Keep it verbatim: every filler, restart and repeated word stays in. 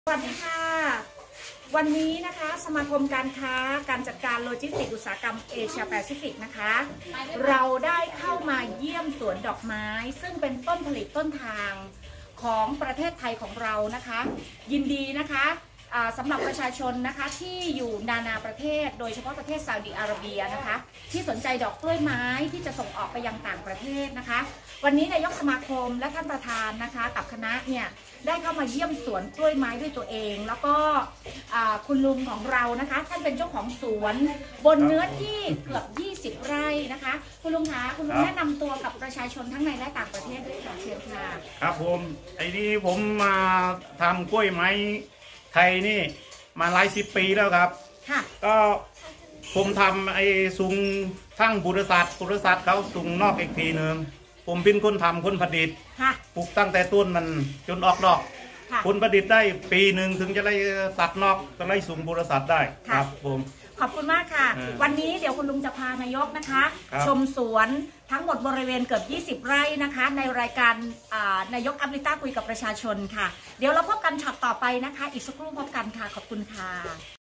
สวัสดีค่ะวันนี้นะคะสมาคมการค้าการจัดการโลจิสติกส์อุตสาหกรรมเอเชียแปซิฟิกนะคะเราได้เข้ามาเยี่ยมสวนดอกไม้ซึ่งเป็นต้นผลิตต้นทางของประเทศไทยของเรานะคะยินดีนะคะสำหรับประชาชนนะคะที่อยู่นานาประเทศโดยเฉพาะประเทศซาอุดิอาระเบียนะคะที่สนใจดอกกล้วยไม้ที่จะส่งออกไปยังต่างประเทศนะคะวันนี้นายกสมาคมและท่านประธานนะคะกับคณะเนี่ยได้เข้ามาเยี่ยมสวนกล้วยไม้ด้วยตัวเองแล้วก็คุณลุงของเรานะคะท่านเป็นเจ้าของสวนบนเนื้อที่เกือบยี่สิบไร่นะคะคุณลุงคะคุณลุงแนะนำตัวกับประชาชนทั้งในและต่างประเทศด้วยค่ะเชิญค่ะครับผมไอ้นี่ผมมาทำกล้วยไม้ไทยนี่มาหลายสิบปีแล้วครับค่ะก็ผมทำไอ้ซุงทั้งบริษัทบริษัทเขาซุงนอกอีกทีหนึ่งผมเป็นคนทำคนผลิตปลูกตั้งแต่ต้นมันจนออกดอกผลผลิตได้ปีหนึ่งถึงจะได้ตัดนอกจะได้ซุงบริษัทได้ครับผมขอบคุณมากค่ะวันนี้เดี๋ยวคุณลุงจะพานายกนะคะชมสวนทั้งหมดบริเวณเกือบยี่สิบไร่นะคะในรายการนายกอัมริต้าคุยกับประชาชนค่ะเดี๋ยวเราพบกันช็อตต่อไปนะคะอีกสักครู่พบกันค่ะขอบคุณค่ะ